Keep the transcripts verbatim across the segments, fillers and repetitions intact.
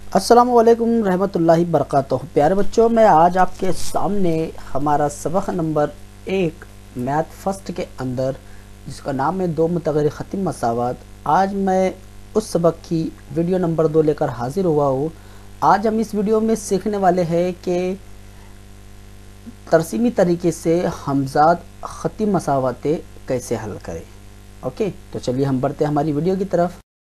अस्सलामु अलैकुम रहमतुल्लाहि बरकातुहू। प्यारे बच्चों, मैं आज आपके सामने हमारा सबक नंबर एक मैथ फर्स्ट के अंदर जिसका नाम है दो मुतग़य्यर ख़तीम मसावात, आज मैं उस सबक की वीडियो नंबर दो लेकर हाजिर हुआ हूँ। आज हम इस वीडियो में सीखने वाले हैं कि तरसीमी तरीके से हमज़ाद ख़तीम मसावातें कैसे हल करें। ओके, तो चलिए हम बढ़ते हैं हमारी वीडियो की तरफ।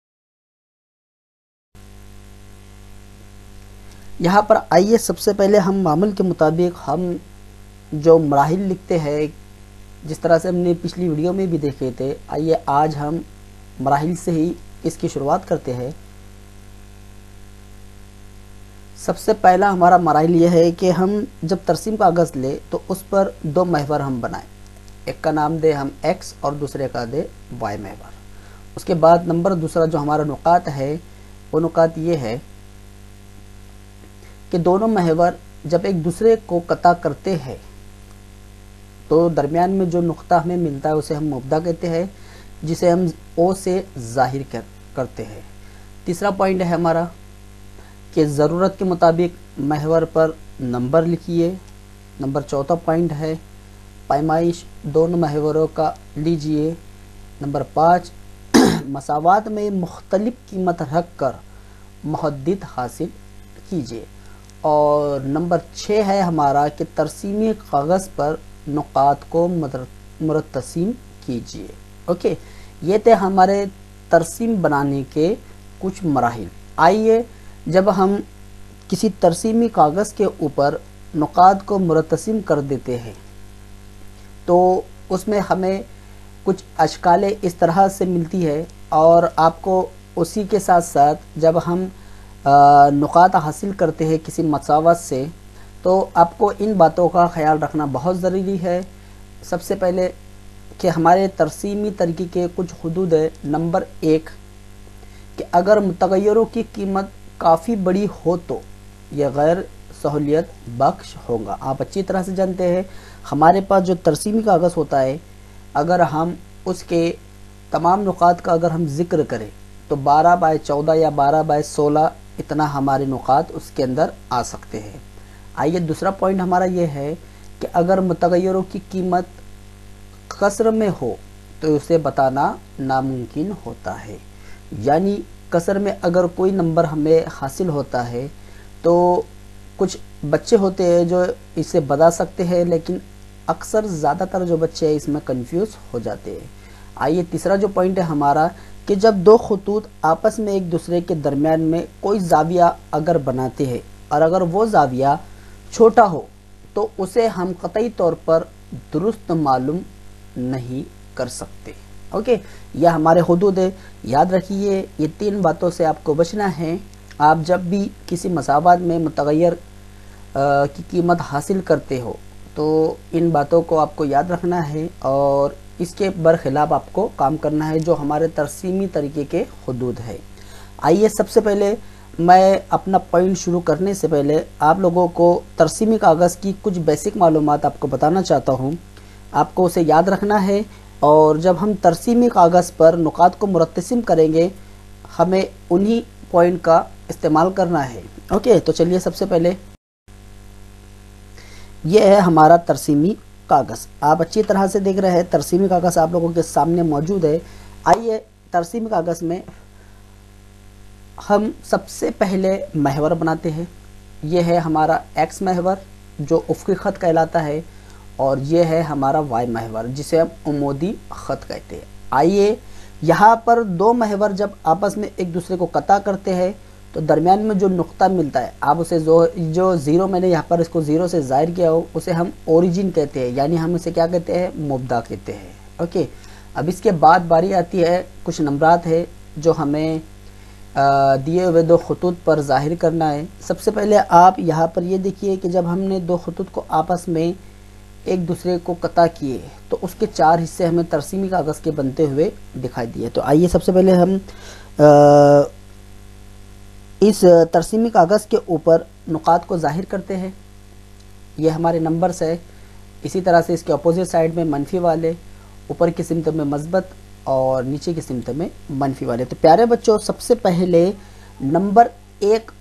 यहाँ पर आइए, सबसे पहले हम मामूल के मुताबिक हम जो मराहिल लिखते हैं, जिस तरह से हमने पिछली वीडियो में भी देखे थे, आइए आज हम मराहिल से ही इसकी शुरुआत करते हैं। सबसे पहला हमारा मराहिल यह है कि हम जब तरसीम कागज़ ले तो उस पर दो महवर हम बनाएं। एक का नाम दे हम एक्स और दूसरे का दे वाई महवर। उसके बाद नंबर दूसरा जो हमारा नुकात है वो नुकात ये है कि दोनों महवर जब एक दूसरे को कता करते हैं तो दरमियान में जो नुक्ता हमें मिलता है उसे हम मुब्दा कहते हैं, जिसे हम ओ से जाहिर कर, करते हैं। तीसरा पॉइंट है हमारा कि ज़रूरत के मुताबिक महवर पर नंबर लिखिए। नंबर चौथा पॉइंट है पैमाइश दोनों महवरों का लीजिए। नंबर पाँच मसावात में मुख्तलिफ कीमत रख कर मुहद्दिद हासिल कीजिए। और नंबर छः है हमारा कि तरसीमी कागज़ पर नुकात को मुरतसीम कीजिए। ओके, ये थे हमारे तरसीम बनाने के कुछ मराहिल। आइए, जब हम किसी तरसीमी कागज़ के ऊपर नुकात को मुरतसीम कर देते हैं तो उसमें हमें कुछ अशकालें इस तरह से मिलती है, और आपको उसी के साथ साथ जब हम नुकात हासिल करते हैं किसी मसावत से तो आपको इन बातों का ख्याल रखना बहुत ज़रूरी है। सबसे पहले कि हमारे तरसीमी तरीके के कुछ हुदूद है। नंबर एक कि अगर मुतग़य्यरों की कीमत काफ़ी बड़ी हो तो यह गैर सहूलियत बख्श होगा। आप अच्छी तरह से जानते हैं हमारे पास जो तरसीमी कागज़ होता है, अगर हम उसके तमाम नुकात का अगर हम ज़िक्र करें तो बारह बाय चौदह या बारह बाय सोलह इतना हमारे नुकात उसके अंदर आ सकते हैं। आइए, दूसरा पॉइंट हमारा ये है कि अगर मुतग़य्यरों की कीमत कसर में हो तो उसे बताना नामुमकिन होता है। यानी कसर में अगर कोई नंबर हमें हासिल होता है तो कुछ बच्चे होते हैं जो इसे बता सकते हैं, लेकिन अक्सर ज़्यादातर जो बच्चे हैं इसमें कंफ्यूज हो जाते हैं। आइए, तीसरा जो पॉइंट है हमारा कि जब दो खतूत आपस में एक दूसरे के दरमियान में कोई जाविया अगर बनाते हैं और अगर वो जाविया छोटा हो तो उसे हम कतई तौर पर दुरुस्त मालूम नहीं कर सकते। ओके, यह हमारे हुदूद है, याद रखिए। ये तीन बातों से आपको बचना है। आप जब भी किसी मसावात में मुतग़य्यर की कीमत हासिल करते हो तो इन बातों को आपको याद रखना है और इसके बरखिलाफ आपको काम करना है, जो हमारे तरसीमी तरीके के हुदूद है। आइए, सबसे पहले मैं अपना पॉइंट शुरू करने से पहले आप लोगों को तरसीमी कागज़ की कुछ बेसिक मालूमात आपको बताना चाहता हूँ। आपको उसे याद रखना है, और जब हम तरसीमी कागज़ पर नुकात को मुरतसिम करेंगे हमें उन्हीं पॉइंट का इस्तेमाल करना है। ओके, तो चलिए, सबसे पहले यह है हमारा तरसीमी कागज़। आप अच्छी तरह से देख रहे हैं तरसीमी कागज़ आप लोगों के सामने मौजूद है। आइए, तरसीमी कागज़ में हम सबसे पहले महवर बनाते हैं। यह है हमारा एक्स महवर जो उफ़क़ी ख़त कहलाता है, और यह है हमारा वाई महवर जिसे हम उमूदी ख़त कहते हैं। आइए, यहाँ पर दो महवर जब आपस में एक दूसरे को कता करते हैं तो दरमियान में जो नुक्ता मिलता है, आप उसे जो जो ज़ीरो, मैंने यहाँ पर इसको ज़ीरो से ज़ाहिर किया हो, उसे हम ओरिजिन कहते हैं, यानी हम इसे क्या कहते हैं, मुब्दा कहते हैं। ओके, अब इसके बाद बारी आती है कुछ नंबरात है जो हमें दिए हुए दो खतूत पर ज़ाहिर करना है। सबसे पहले आप यहाँ पर ये देखिए कि जब हमने दो खतूत को आपस में एक दूसरे को कता किए तो उसके चार हिस्से हमें तरसीमी कागज़ के बनते हुए दिखाई दिए। तो आइए, सबसे पहले हम आ, इस तरसीमी कागज़ के ऊपर नुकात को ज़ाहिर करते हैं। ये हमारे नंबर्स है। इसी तरह से इसके अपोजिट साइड में मनफी वाले, ऊपर की सिमत में मस्बत और नीचे की सिमत में मनफी वाले। तो प्यारे बच्चों, सबसे पहले नंबर एक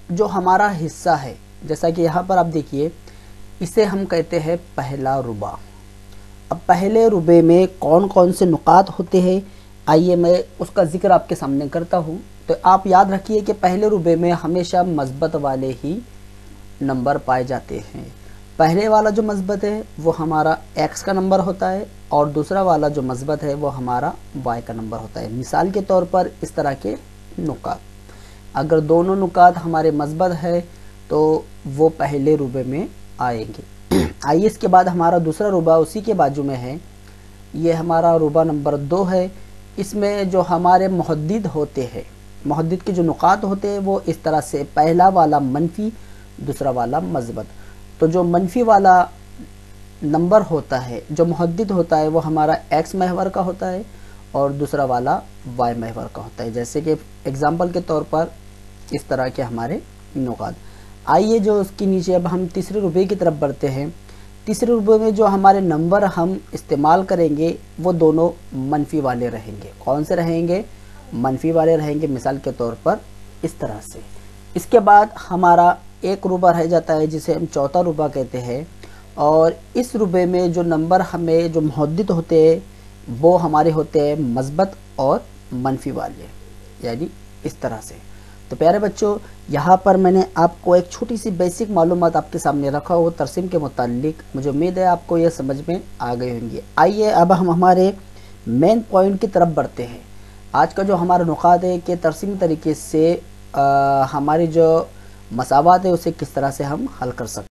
जो हमारा हिस्सा है, जैसा कि यहाँ पर आप देखिए, इसे हम कहते हैं पहला रुबा। अब पहले रुबे में कौन कौन से नुकात होते हैं, आइए मैं उसका जिक्र आपके सामने करता हूँ। तो आप याद रखिए कि पहले रुबे में हमेशा मस्बत वाले ही नंबर पाए जाते हैं। पहले वाला जो मस्बत है वो हमारा एक्स का नंबर होता है और दूसरा वाला जो मस्बत है वो हमारा वाई का नंबर होता है। मिसाल के तौर पर इस तरह के नुकात, अगर दोनों नुकात हमारे मस्बत है तो वो पहले रुबे में आएंगे। आइए इसके बाद हमारा दूसरा रुबा उसी के बाजू में है, ये हमारा रुबा नंबर दो है। इसमें जो हमारे मुहद्दिद होते हैं, मुहद्दिद के जो नुकात होते हैं वो इस तरह से, पहला वाला मनफी, दूसरा वाला मस्बत। तो जो मनफी वाला नंबर होता है, जो मुहद्दिद होता है, वो हमारा एक्स महवर का होता है और दूसरा वाला वाई महवर का होता है। जैसे कि एग्जाम्पल के तौर पर इस तरह के हमारे नुकात। आइए जो उसके नीचे अब हम तीसरे रुबे की तरफ बढ़ते हैं। तीसरे रुबे में जो हमारे नंबर हम इस्तेमाल करेंगे वो दोनों मनफी वाले रहेंगे। कौन से रहेंगे? मनफी वाले रहेंगे। मिसाल के तौर पर इस तरह से। इसके बाद हमारा एक रुबा रह जाता है जिसे हम चौथा रुबा कहते हैं, और इस रुबे में जो नंबर हमें जो मुहद्दिद होते हैं वो हमारे होते हैं मस्बत और मनफी वाले, यानी इस तरह से। तो प्यारे बच्चों, यहाँ पर मैंने आपको एक छोटी सी बेसिक मालूमात आपके सामने रखा हो तरसीम के मुताल्लिक। मुझे उम्मीद है आपको यह समझ में आ गई होंगी। आइए अब हम हमारे मेन पॉइंट की तरफ बढ़ते हैं। आज का जो हमारा नुकात है कि तरसीमी तरीके से आ, हमारी जो मसावात है उसे किस तरह से हम हल कर सकते।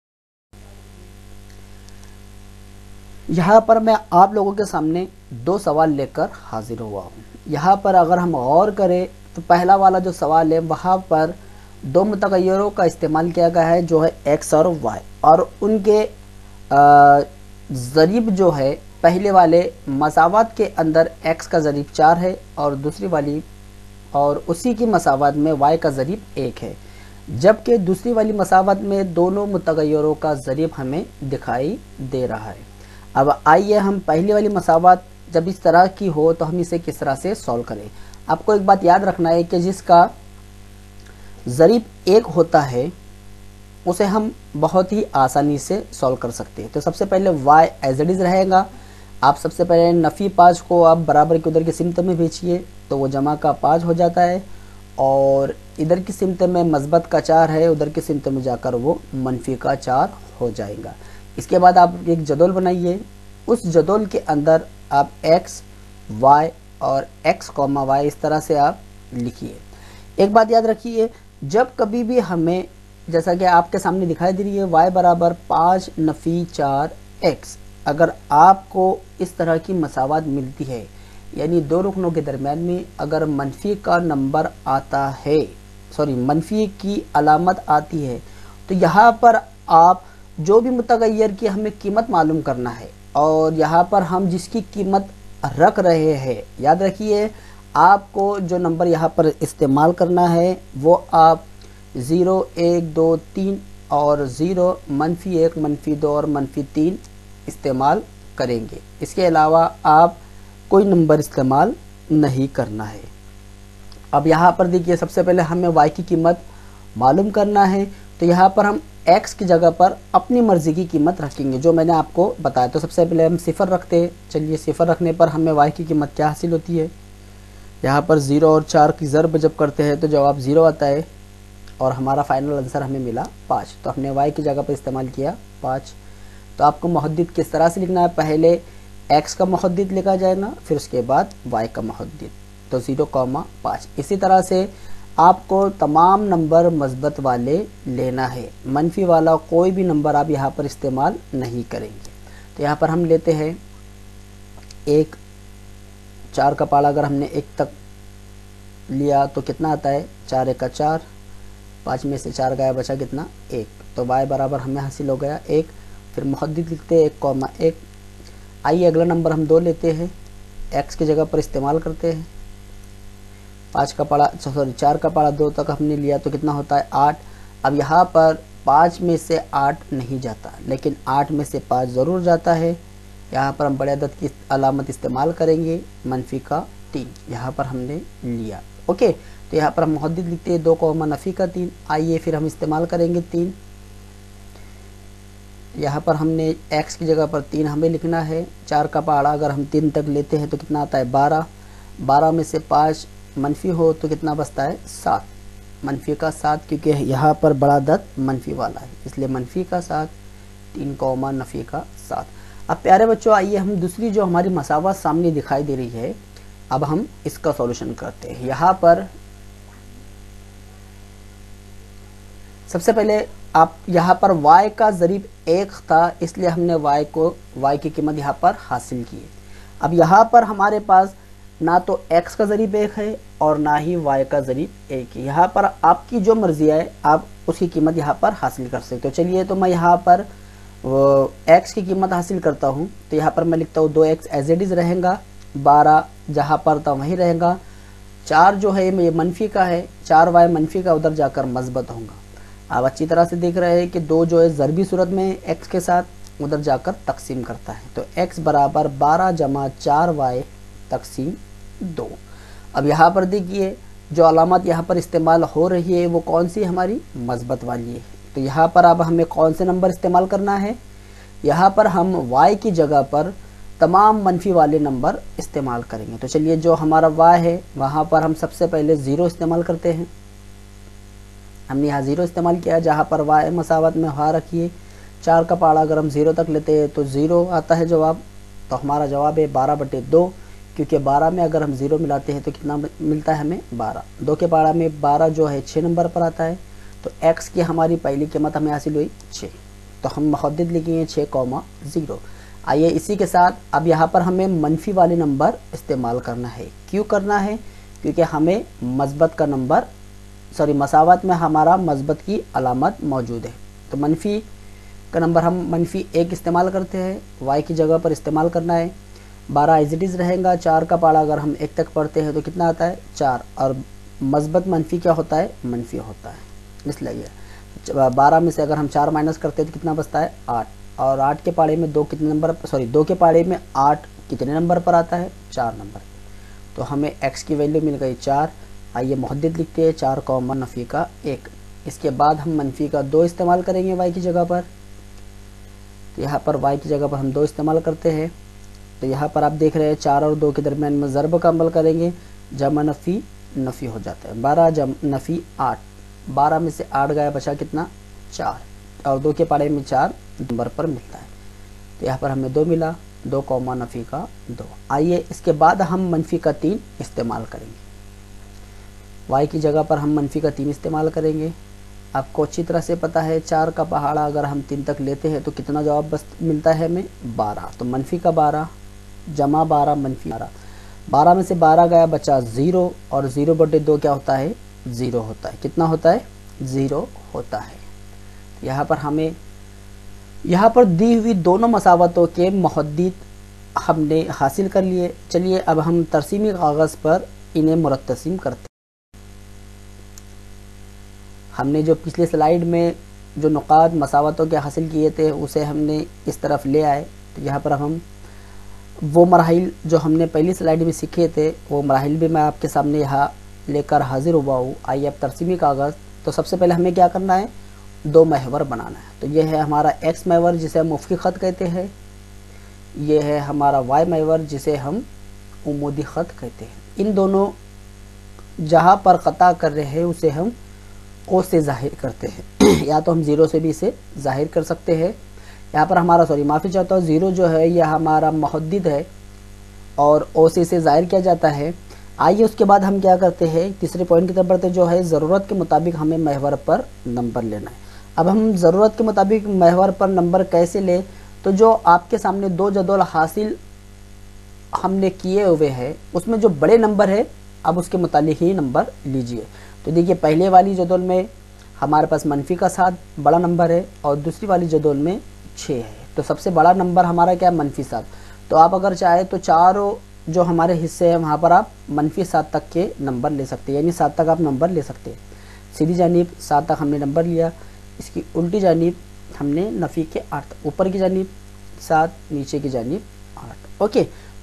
यहाँ पर मैं आप लोगों के सामने दो सवाल लेकर हाजिर हुआ हूँ। यहाँ पर अगर हम गौर करें तो पहला वाला जो सवाल है वहाँ पर दो मुतगय्यरों का इस्तेमाल किया गया है, जो है एक्स और वाई, और उनके ज़रीब जो है पहले वाले मसावात के अंदर एक्स का ज़रीब चार है और दूसरी वाली और उसी की मसावात में वाई का ज़रीब एक है, जबकि दूसरी वाली मसावत में दोनों मुतगय्यरों का ज़रीब हमें दिखाई दे रहा है। अब आइए हम पहली वाली मसावत जब इस तरह की हो तो हम इसे किस तरह से सॉल्व करें। आपको एक बात याद रखना है कि जिसका ज़रीब एक होता है उसे हम बहुत ही आसानी से सॉल्व कर सकते हैं। तो सबसे पहले y एज इट इज़ रहेगा। आप सबसे पहले नफ़ी पाँच को आप बराबर के उधर की सिमत में भेजिए तो वो जमा का पाँच हो जाता है, और इधर की सिमत में मस्बत का चार है, उधर की सिमत में जाकर वो मनफी का चार हो जाएगा। इसके बाद आप एक जदौल बनाइए, उस जदौल के अंदर आप x, y और x कॉमा y इस तरह से आप लिखिए। एक बात याद रखिए, जब कभी भी हमें, जैसा कि आपके सामने दिखाई दे रही है, y बराबर पाँच नफ़ी चार x, अगर आपको इस तरह की मसावत मिलती है, यानी दो रुकनों के दरमियान में अगर मनफी का नंबर आता है, सॉरी मनफी की अलामत आती है, तो यहाँ पर आप जो भी मुतगय्यर की हमें कीमत मालूम करना है, और यहाँ पर हम जिसकी कीमत रख रहे हैं, याद रखिए आपको जो नंबर यहाँ पर इस्तेमाल करना है वो आप ज़ीरो एक दो तीन और ज़ीरो मनफी एक मनफी दो और मनफी तीन इस्तेमाल करेंगे। इसके अलावा आप कोई नंबर इस्तेमाल नहीं करना है। अब यहाँ पर देखिए, सबसे पहले हमें y की कीमत मालूम करना है, तो यहाँ पर हम x की जगह पर अपनी मर्ज़ी की कीमत रखेंगे जो मैंने आपको बताया। तो सबसे पहले हम सिफ़र रखते हैं। चलिए, सिफ़र रखने पर हमें y की कीमत क्या हासिल होती है, यहाँ पर ज़ीरो और चार की ज़रब जब करते हैं तो जवाब ज़ीरो आता है और हमारा फाइनल आंसर हमें मिला पाँच। तो हमने y की जगह पर इस्तेमाल किया पाँच। तो आपको मुहद्दिद किस तरह से लिखना है, पहले x का मुहद्दिद लिखा जाएगा, फिर उसके बाद y का मुहद्दिद, तो ज़ीरो कॉमा पाँच। इसी तरह से आपको तमाम नंबर मस्बत वाले लेना है, मनफी वाला कोई भी नंबर आप यहाँ पर इस्तेमाल नहीं करेंगे। तो यहाँ पर हम लेते हैं एक, चार का पाला अगर हमने एक तक लिया तो कितना आता है, चार एक का चार, पाँच में से चार गया बचा कितना, एक। तो y बराबर हमें हासिल हो गया एक। फिर मुहद्दिद लिखते हैं एक कॉमा एक। आइए अगला नंबर हम दो लेते हैं, x की जगह पर इस्तेमाल करते हैं। पाँच का पाड़ा सॉरी चार का पाड़ा दो तक हमने लिया तो कितना होता है, आठ। अब यहाँ पर पाँच में से आठ नहीं जाता, लेकिन आठ में से पाँच ज़रूर जाता है। यहाँ पर हम बड़े अदद की अलामत इस्तेमाल करेंगे, मनफी का तीन यहाँ पर हमने लिया। ओके, तो यहाँ पर हम मुहद्दिद लिखते हैं दो कौमा नफ़ी का तीन। आइए फिर हम इस्तेमाल करेंगे तीन। यहाँ पर हमने x की जगह पर तीन हमें लिखना है। चार का पहाड़ा अगर हम तीन तक लेते हैं तो कितना आता है बारह। बारह में से पाँच मनफी हो तो कितना बचता है सात। मनफी का सात, क्योंकि यहाँ पर बड़ा दत मनफी वाला है इसलिए मनफी का सात। तीन कौमा नफ़ी का सात। अब प्यारे बच्चों आइए हम दूसरी जो हमारी मसावत सामने दिखाई दे रही है, अब हम इसका सॉल्यूशन करते हैं। यहाँ पर सबसे पहले आप यहाँ पर y का ज़रीब एक था इसलिए हमने y को y की कीमत यहाँ पर हासिल की है। अब यहाँ पर हमारे पास ना तो x का ज़रीब एक है और ना ही y का ज़रीब एक है। यहाँ पर आपकी जो मर्जी है आप उसकी कीमत यहाँ पर हासिल कर सकते हो। चलिए तो मैं यहाँ पर वो x की कीमत हासिल करता हूँ। तो यहाँ पर मैं लिखता हूँ दो एक्स एज इट इज़ रहेगा, बारह जहाँ पर था वहीं रहेगा। चार जो है ये मनफी का है, चार वाई मनफी का उधर जाकर मस्बत होगा। आप अच्छी तरह से देख रहे हैं कि दो जो है ज़रबी सूरत में x के साथ उधर जाकर तकसीम करता है। तो x बराबर बारह जमा चार वाई तकसीम दो। अब यहाँ पर देखिए जो अलामत यहाँ पर इस्तेमाल हो रही है वो कौन सी हमारी मस्बत वाली है। तो यहाँ पर अब हमें कौन से नंबर इस्तेमाल करना है, यहाँ पर हम y की जगह पर तमाम मनफी वाले नंबर इस्तेमाल करेंगे। तो चलिए जो हमारा y है वहाँ पर हम सबसे पहले ज़ीरो इस्तेमाल करते हैं। हमने यहाँ ज़ीरो इस्तेमाल किया, जहाँ पर y मसावत में हा रखिए। चार का पहाड़ा अगर हम ज़ीरो तक लेते हैं तो ज़ीरो आता है जवाब। तो हमारा जवाब है बारह बटे दो, क्योंकि बारह में अगर हम ज़ीरो मिलाते हैं तो कितना मिलता है हमें बारह। दो के पहाड़ा में बारह जो है छः नंबर पर आता है। तो x की हमारी पहली कीमत हमें हासिल हुई छः। तो हम मुहद्दिद लिखेंगे छः कौमा ज़ीरो। आइए इसी के साथ अब यहाँ पर हमें मनफी वाले नंबर इस्तेमाल करना है। क्यों करना है, क्योंकि हमें मस्बत का नंबर सॉरी मसावत में हमारा मस्बत की अलामत मौजूद है। तो मनफी का नंबर हम मनफी एक इस्तेमाल करते हैं, y की जगह पर इस्तेमाल करना है। बारह एज इट इज़ रहेगा। चार का पहाड़ा अगर हम एक तक पढ़ते हैं तो कितना आता है चार, और मस्बत मनफी क्या होता है मनफी होता है। इसलिए बारह में से अगर हम चार माइनस करते हैं तो कितना बचता है आठ, और आठ के पहाड़े में दो कितने नंबर सॉरी दो के पहाड़े में आठ कितने नंबर पर आता है चार नंबर। तो हमें x की वैल्यू मिल गई चार। आइए मुहद्दिद लिखते हैं चार कौमा नफ़ी का एक। इसके बाद हम मनफी का दो इस्तेमाल करेंगे y की जगह पर। तो यहाँ पर y की जगह पर हम दो इस्तेमाल करते हैं। तो यहाँ पर आप देख रहे हैं चार और दो के दरमियान में ज़रब का अमल करेंगे, जमा नफ़ी नफ़ी हो जाता है। बारह जम नफ़ी आठ, बारह में से आठ गया बचा कितना चार, और दो के पारे में चार नंबर पर मिलता है। तो यहाँ पर हमें दो मिला, दो कौमा नफ़ी का दो। आइए इसके बाद हम मनफी का तीन इस्तेमाल करेंगे। y की जगह पर हम मनफी का तीन इस्तेमाल करेंगे। आपको अच्छी तरह से पता है चार का पहाड़ा अगर हम तीन तक लेते हैं तो कितना जवाब बस मिलता है हमें बारह। तो मनफी का बारह जमा बारह मनफी बारह, बारह में से बारह गया बचा ज़ीरो, और ज़ीरो बटे दो क्या होता है ज़ीरो होता है। कितना होता है ज़ीरो होता है। यहाँ पर हमें यहाँ पर दी हुई दोनों मसावतों के मुहद्दिद हमने हासिल कर लिए। चलिए अब हम तरसीमी कागज़ पर इन्हें मुरतसिम करते हैं। हमने जो पिछले स्लाइड में जो नुकात मसावतों के हासिल किए थे उसे हमने इस तरफ ले आए। तो यहाँ पर हम वो मराहिल जो हमने पहली स्लाइड में सीखे थे वो मराहिल भी मैं आपके सामने यहाँ लेकर हाजिर हुआ हूँ। आइए अब तरसीमी कागज़। तो सबसे पहले हमें क्या करना है, दो महवर बनाना है। तो ये है हमारा एक्स महवर जिसे हम मुफ्की ख़त कहते हैं, ये है हमारा वाई महवर जिसे हम उमूदी ख़त कहते हैं। इन दोनों जहाँ पर क़ता कर रहे हैं उसे हम ओ से ज़ाहिर करते हैं या तो हम ज़ीरो से भी इसे ज़ाहिर कर सकते हैं। यहाँ पर हमारा सॉरी माफ़ी चाहता हूँ, ज़ीरो जो है यह हमारा मुहद्दिद है और ओ से इसे ज़ाहिर किया जाता है। आइए उसके बाद हम क्या करते हैं, तीसरे पॉइंट की तरफ बढ़ते, जो है ज़रूरत के मुताबिक हमें महवर पर नंबर लेना है। अब हम ज़रूरत के मुताबिक महवर पर नंबर कैसे लें, तो जो आपके सामने दो जदौल हासिल हमने किए हुए हैं उसमें जो बड़े नंबर है अब उसके मुतालिक ही नंबर लीजिए। तो देखिए पहले वाली जदौल में हमारे पास मनफी का सात बड़ा नंबर है और दूसरी वाली जदौल में छः है। तो सबसे बड़ा नंबर हमारा क्या है, मनफी सात। तो आप अगर चाहे तो चारों जो हमारे हिस्से हैं वहाँ पर आप मनफी सात तक के नंबर ले सकते हैं, यानी सात तक आप नंबर ले सकते हैं। सीधी जानिब सात तक हमने नंबर लिया, इसकी उल्टी जानिब हमने नफ़ी के आठ, ऊपर की जानिब सात, नीचे की जानिब आठ। ओके,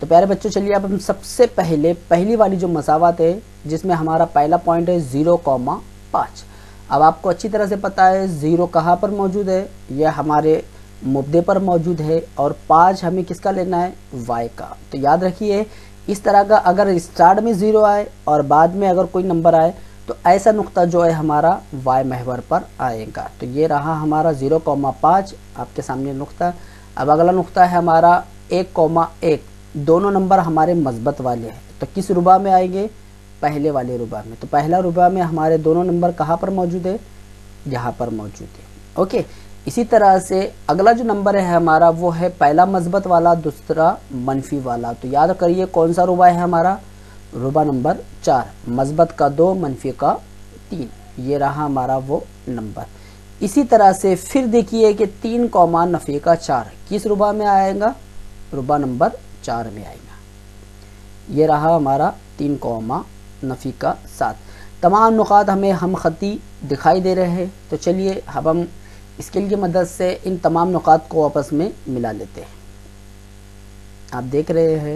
तो प्यारे बच्चों चलिए अब हम सबसे पहले पहली वाली जो मसावत है जिसमें हमारा पहला पॉइंट है ज़ीरो कॉमा पाँच। अब आपको अच्छी तरह से पता है ज़ीरो कहाँ पर मौजूद है, यह हमारे मुब्दे पर मौजूद है और पाँच हमें किसका लेना है, वाई का। तो याद रखिए इस तरह का अगर स्टार्ट में ज़ीरो आए और बाद में अगर कोई नंबर आए तो ऐसा नुक्ता जो है हमारा वाई महवर पर आएगा। तो ये रहा हमारा ज़ीरो कॉमा पाँच आपके सामने नुक्ता। अब अगला नुक्ता है हमारा एक कॉमा एक, दोनों नंबर हमारे मस्बत वाले हैं तो किस रुबा में आएंगे, पहले वाले रुबा में। तो पहला रुबा में हमारे दोनों नंबर कहाँ पर मौजूद है, यहाँ पर मौजूद है। ओके, इसी तरह से अगला जो नंबर है हमारा वो है पहला मस्बत वाला, दूसरा मनफी वाला। तो याद करिए कौन सा रुबा है हमारा, रुबा नंबर चार, मस्बत का दो, मनफी का तीन, ये रहा हमारा वो नंबर। इसी तरह से फिर देखिए कि तीन कौमा नफी का चार किस रुबा में आएगा, रुबा नंबर चार में आएगा। ये रहा हमारा तीन कौमा नफी का सात। तमाम नुकात हमें हम खती दिखाई दे रहे हैं। तो चलिए अब हम स्केल की मदद से इन तमाम नुकात को आपस में मिला लेते हैं। आप देख रहे हैं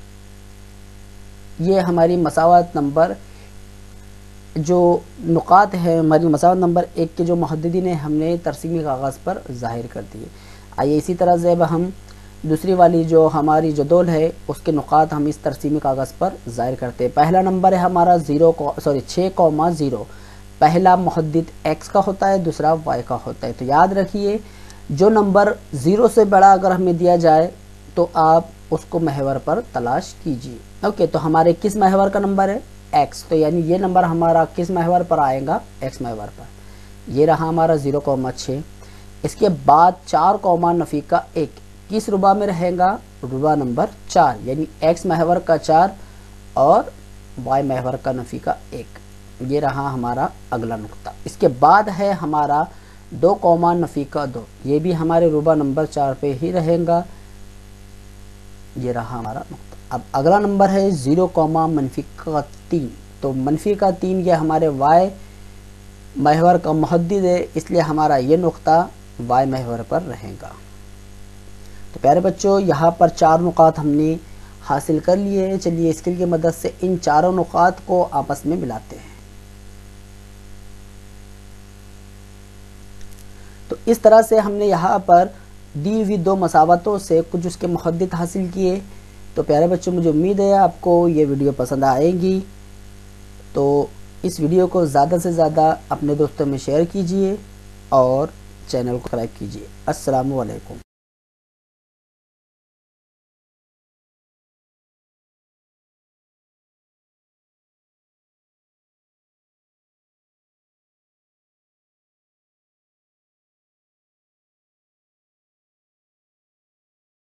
ये हमारी मसावत नंबर जो नुकात है हमारी मसावत नंबर एक के जो मुहद्दिदीन ने हमने तरसीमी कागज़ पर ज़ाहिर कर दिए। आइए इसी तरह से अब हम दूसरी वाली जो हमारी जदोल है उसके नुकात हम इस तरसीमी कागज़ पर ज़ाहिर करते हैं। पहला नंबर है हमारा ज़ीरो को सॉरी छः कौमा ज़ीरो, पहला मुहद्दिद एक्स का होता है, दूसरा वाई का होता है। तो याद रखिए जो नंबर ज़ीरो से बड़ा अगर हमें दिया जाए तो आप उसको महवर पर तलाश कीजिए। ओके, तो हमारे किस महवर का नंबर है, एक्स। तो यानी ये नंबर हमारा किस महवर पर आएगा, एक्स महवर पर। ये रहा हमारा ज़ीरो कौमा छः। इसके बाद चार कौमा नफ़ी का एक किस रुबा में रहेगा, रुबा नंबर चार, यानी एक्स महवर का चार और वाई महवर का नफ़ी का एक। ये रहा हमारा अगला नुक्ता। इसके बाद है हमारा दो कौमा नफ़ी का दो, ये भी हमारे रुबा नंबर चार पे ही रहेगा। ये रहा हमारा नुक्ता। अब अगला नंबर है ज़ीरो कौमा मनफी का तीन। तो मनफी का तीन ये हमारे वाई महवर का मुहद्दिद है, इसलिए हमारा ये नुक्ता वाई महवर पर रहेगा। तो प्यारे बच्चों यहाँ पर चार नुकात हमने हासिल कर लिए। चलिए स्केल की मदद से इन चारों नुकात को आपस में मिलाते हैं। तो इस तरह से हमने यहाँ पर दी हुई दो मसावतों से कुछ उसके मुहद्दिद हासिल किए। तो प्यारे बच्चों मुझे उम्मीद है आपको ये वीडियो पसंद आएगी। तो इस वीडियो को ज़्यादा से ज़्यादा अपने दोस्तों में शेयर कीजिए और चैनल को सब्सक्राइब कीजिए। अस्सलामु अलैकुम।